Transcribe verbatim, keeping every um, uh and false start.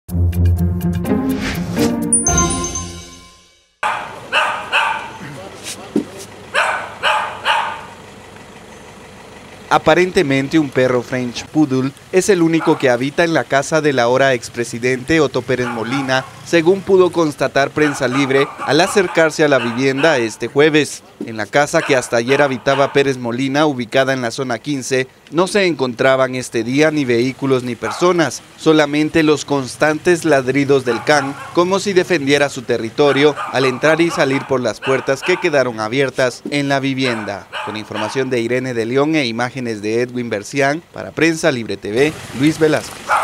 Aparentemente un perro French Poodle es el único que habita en la casa del ahora expresidente Otto Pérez Molina, según pudo constatar Prensa Libre al acercarse a la vivienda este jueves. En la casa que hasta ayer habitaba Pérez Molina, ubicada en la zona quince, no se encontraban este día ni vehículos ni personas, solamente los constantes ladridos del can, como si defendiera su territorio al entrar y salir por las puertas que quedaron abiertas en la vivienda. Con información de Irene de León e imágenes de Edwin Bercián, para Prensa Libre T V, Luis Velázquez.